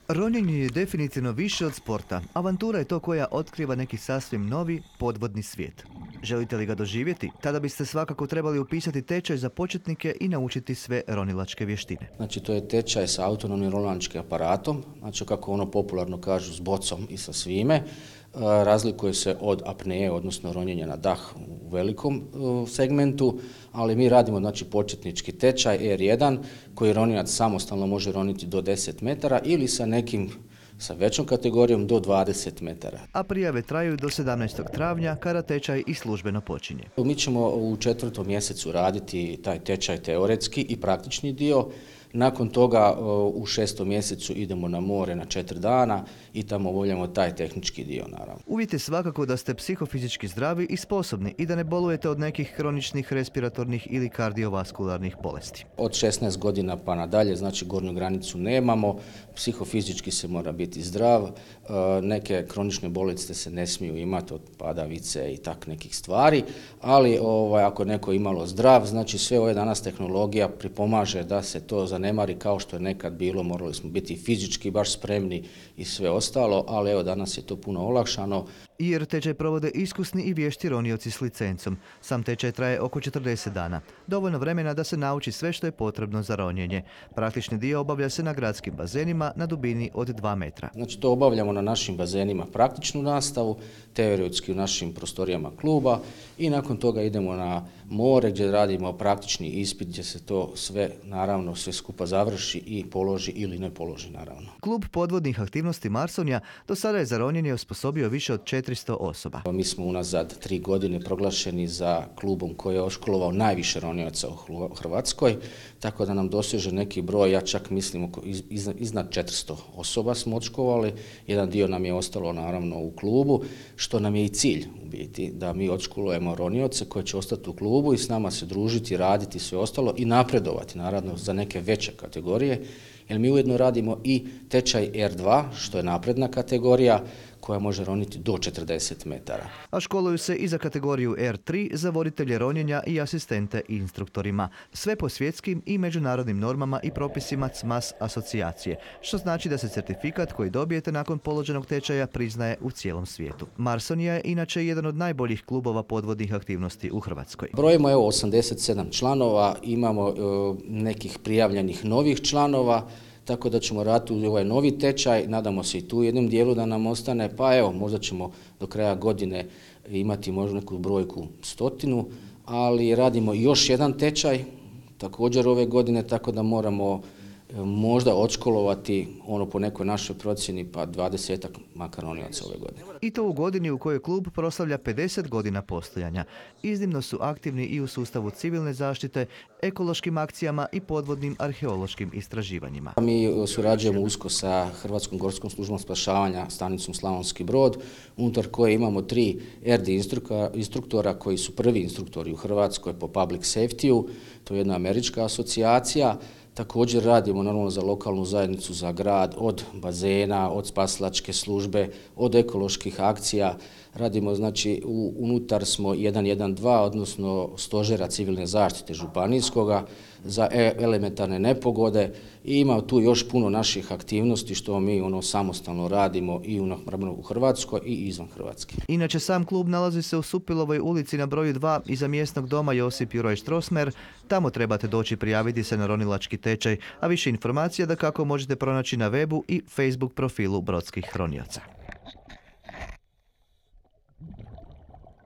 Ronjenje je definitivno više od sporta. Avantura je to koja otkriva neki sasvim novi podvodni svijet. Želite li ga doživjeti? Tada biste svakako trebali upisati tečaj za početnike i naučiti sve ronilačke vještine. Znači, to je tečaj sa autonomnim ronilačkim aparatom, znači kako ono popularno kažu s bocom i sa svime. Razlikuje se od apneje, odnosno ronjenja na dah u velikom segmentu, ali mi radimo znači početnički tečaj R1 koji ronilac samostalno može roniti do 10 metara ili sa većom kategorijom do 20 metara. A prijave traju do 17. travnja kada tečaj i službeno počinje. Mi ćemo u 4. mjesecu raditi taj tečaj teoretski i praktični dio. Nakon toga u 6. mjesecu idemo na more na 4 dana i tamo obavljamo taj tehnički dio, naravno. Uvjet je svakako da ste psihofizički zdravi i sposobni i da ne bolujete od nekih kroničnih respiratornih ili kardiovaskularnih bolesti. Od 16 godina pa nadalje, znači gornju granicu nemamo, psihofizički se mora biti zdrav, neke kronične bolesti se ne smiju imati od padavice i tak nekih stvari, ali ako neko imalo zdrav, znači sve ove danas tehnologija pripomaže da se to zanemari kao što je nekad bilo, morali smo biti fizički baš spremni i sve ostalo, ali evo danas je to puno olakšano. Jer tečaj provode iskusni i vješti ronioci s licencom. Sam tečaj traje oko 40 dana. Dovoljno vremena da se nauči sve što je potrebno za ronjenje. Praktični dio obavlja se na gradskim bazenima na dubini od 2 metra. Znači to obavljamo na našim bazenima praktičnu nastavu, teoretski u našim prostorijama kluba i nakon toga idemo na more gdje radimo praktični ispit gdje se to sve, naravno, sve skupa završi i položi ili ne položi, naravno. Klub podvodnih aktivnosti Marsonija do sada je za ronjenje osposobio više od 400 osoba. Mi smo unazad 3 godine proglašeni za klubom koji je oškolovao najviše ronioca u Hrvatskoj, tako da nam doseže neki broj, ja čak mislim iznad 400 osoba smo odškolovali. Jedan dio nam je ostalo naravno u klubu, što nam je i cilj u biti, da mi odškolujemo ronioce koji će ostati u klubu i s nama se družiti, raditi sve ostalo i napredovati naravno za neke veće kategorije, jer mi ujedno radimo i tečaj R2, što je napredna kategorija, koja može roniti do 40 metara. A školuju se i za kategoriju R3 za voditelje ronjenja i asistente instruktorima. Sve po svjetskim i međunarodnim normama i propisima CMAS asocijacije, što znači da se certifikat koji dobijete nakon položenog tečaja priznaje u cijelom svijetu. Marsonija je inače jedan od najboljih klubova podvodnih aktivnosti u Hrvatskoj. Brojimo 87 članova, imamo nekih prijavljenih novih članova, tako da ćemo raditi u ovaj novi tečaj, nadamo se i tu u jednom dijelu da nam ostane, pa evo, možda ćemo do kraja godine imati možda neku brojku 100, ali radimo još jedan tečaj, također ove godine, tako da moramo možda odškolovati po nekoj našoj procjeni pa 20-ak makar ronioca ove godine. I to u godini u kojoj klub proslavlja 50 godina postojanja. Iznimno su aktivni i u sustavu civilne zaštite, ekološkim akcijama i podvodnim arheološkim istraživanjima. Mi surađujemo usko sa Hrvatskom gorskom službom spašavanja stanicom Slavonski Brod, unutar koje imamo 3 RD instruktora koji su prvi instruktori u Hrvatskoj po public safety-u, to je jedna američka asocijacija. Također radimo naravno za lokalnu zajednicu, za grad, od bazena, od spasilačke službe, od ekoloških akcija. Radimo, znači, unutar smo 112, odnosno stožera civilne zaštite županijskoga za elementarne nepogode i ima tu još puno naših aktivnosti što mi samostalno radimo i u Hrvatskoj i izvan Hrvatske. Inače, sam klub nalazi se u Supilovoj ulici na broju 2 iza mjesnog doma Josip Juraj Strossmayer. Tamo trebate doći prijaviti se na ronilački tečaj, a više informacija dakako možete pronaći na webu i Facebook profilu Brodskih ronioca.